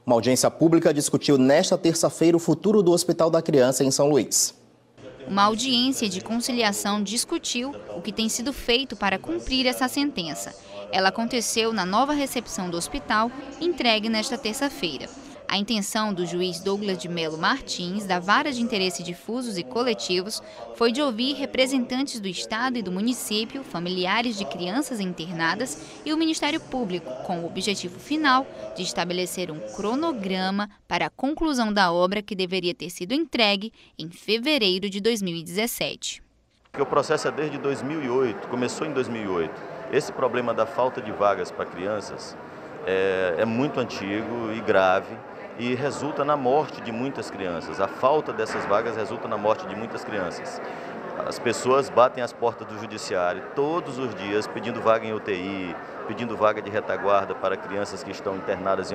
Uma audiência pública discutiu nesta terça-feira o futuro do Hospital da Criança em São Luís. Uma audiência de conciliação discutiu o que tem sido feito para cumprir essa sentença. Ela aconteceu na nova recepção do hospital, entregue nesta terça-feira. A intenção do juiz Douglas de Melo Martins, da Vara de Interesse Difusos e Coletivos, foi de ouvir representantes do Estado e do município, familiares de crianças internadas e o Ministério Público, com o objetivo final de estabelecer um cronograma para a conclusão da obra que deveria ter sido entregue em fevereiro de 2017. O processo é desde 2008, começou em 2008. Esse problema da falta de vagas para crianças é muito antigo e grave e resulta na morte de muitas crianças. A falta dessas vagas resulta na morte de muitas crianças. As pessoas batem as portas do judiciário todos os dias pedindo vaga em UTI, pedindo vaga de retaguarda para crianças que estão internadas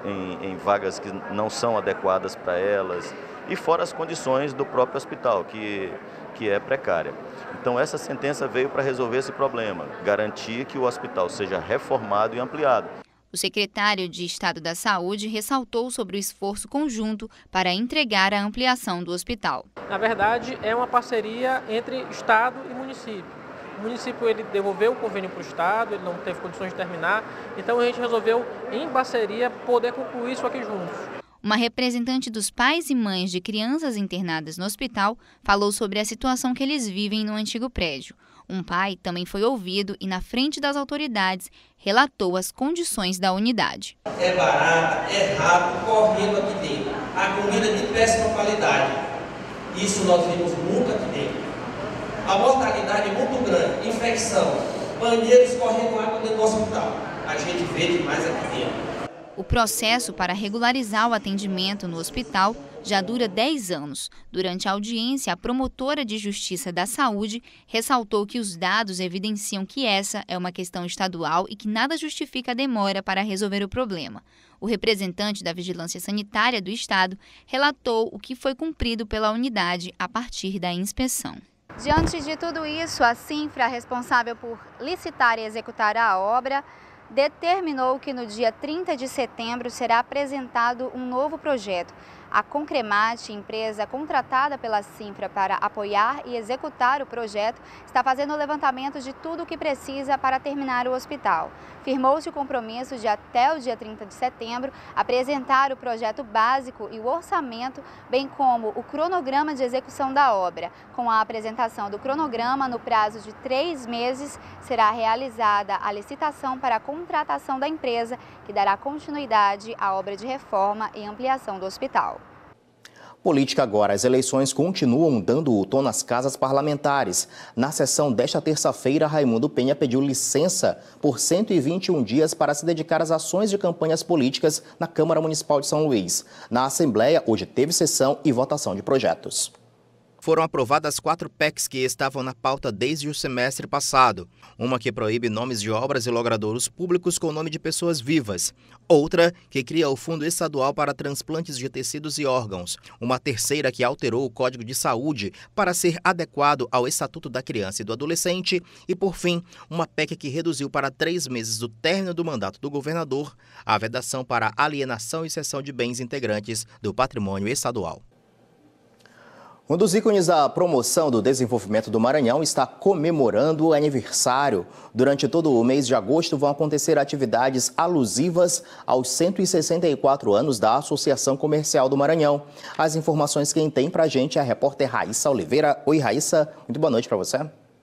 em vagas que não são adequadas para elas, e fora as condições do próprio hospital, que é precária. Então essa sentença veio para resolver esse problema, garantir que o hospital seja reformado e ampliado. O secretário de Estado da Saúde ressaltou sobre o esforço conjunto para entregar a ampliação do hospital. Na verdade, é uma parceria entre Estado e município. O município ele devolveu o convênio para o Estado, ele não teve condições de terminar, então a gente resolveu, em parceria, poder concluir isso aqui juntos. Uma representante dos pais e mães de crianças internadas no hospital falou sobre a situação que eles vivem no antigo prédio. Um pai também foi ouvido e, na frente das autoridades, relatou as condições da unidade. É barata, é rato, correndo aqui dentro. A comida de péssima qualidade. Isso nós vimos muito aqui dentro. A mortalidade é muito grande, infecção, banheiros correndo água dentro do hospital. A gente vê demais aqui dentro. O processo para regularizar o atendimento no hospital já dura 10 anos. Durante a audiência, a promotora de Justiça da Saúde ressaltou que os dados evidenciam que essa é uma questão estadual e que nada justifica a demora para resolver o problema. O representante da Vigilância Sanitária do Estado relatou o que foi cumprido pela unidade a partir da inspeção. Diante de tudo isso, a Cinfra, responsável por licitar e executar a obra, determinou que no dia 30 de setembro será apresentado um novo projeto. A Concremate, empresa contratada pela Cinfra para apoiar e executar o projeto, está fazendo o levantamento de tudo o que precisa para terminar o hospital. Firmou-se o compromisso de, até o dia 30 de setembro, apresentar o projeto básico e o orçamento, bem como o cronograma de execução da obra. Com a apresentação do cronograma, no prazo de 3 meses, será realizada a licitação para a contratação da empresa, que dará continuidade à obra de reforma e ampliação do hospital. Política agora. As eleições continuam dando o tom nas casas parlamentares. Na sessão desta terça-feira, Raimundo Penha pediu licença por 121 dias para se dedicar às ações de campanhas políticas na Câmara Municipal de São Luís. Na Assembleia, hoje teve sessão e votação de projetos. Foram aprovadas 4 PECs que estavam na pauta desde o semestre passado. Uma que proíbe nomes de obras e logradouros públicos com o nome de pessoas vivas. Outra que cria o Fundo Estadual para Transplantes de Tecidos e Órgãos. Uma terceira que alterou o Código de Saúde para ser adequado ao Estatuto da Criança e do Adolescente. E, por fim, uma PEC que reduziu para 3 meses do término do mandato do governador a vedação para alienação e cessão de bens integrantes do patrimônio estadual. Um dos ícones da promoção do desenvolvimento do Maranhão está comemorando o aniversário. Durante todo o mês de agosto vão acontecer atividades alusivas aos 164 anos da Associação Comercial do Maranhão. As informações quem tem pra gente é a repórter Raíssa Oliveira. Oi, Raíssa, muito boa noite para você.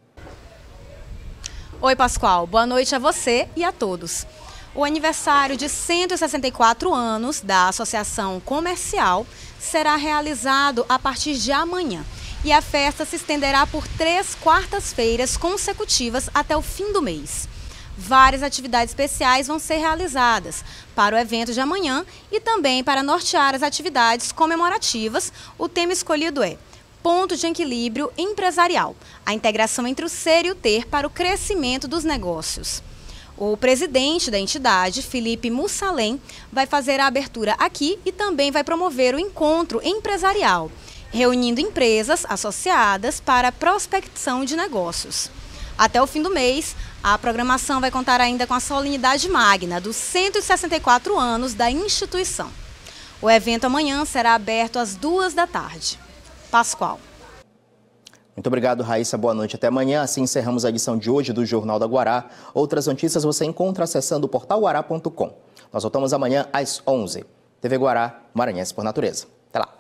Oi, Pascoal. Boa noite a você e a todos. O aniversário de 164 anos da Associação Comercial será realizado a partir de amanhã e a festa se estenderá por 3 quartas-feiras consecutivas até o fim do mês. Várias atividades especiais vão ser realizadas para o evento de amanhã e também para nortear as atividades comemorativas. O tema escolhido é Ponto de Equilíbrio Empresarial, a integração entre o ser e o ter para o crescimento dos negócios. O presidente da entidade, Felipe Mussalem, vai fazer a abertura aqui e também vai promover o encontro empresarial, reunindo empresas associadas para a prospecção de negócios. Até o fim do mês, a programação vai contar ainda com a solenidade magna dos 164 anos da instituição. O evento amanhã será aberto às 2 da tarde. Pascoal. Muito obrigado, Raíssa. Boa noite. Até amanhã. Assim encerramos a edição de hoje do Jornal da Guará. Outras notícias você encontra acessando o portal guará.com. Nós voltamos amanhã às 11. TV Guará, Maranhense por Natureza. Até lá.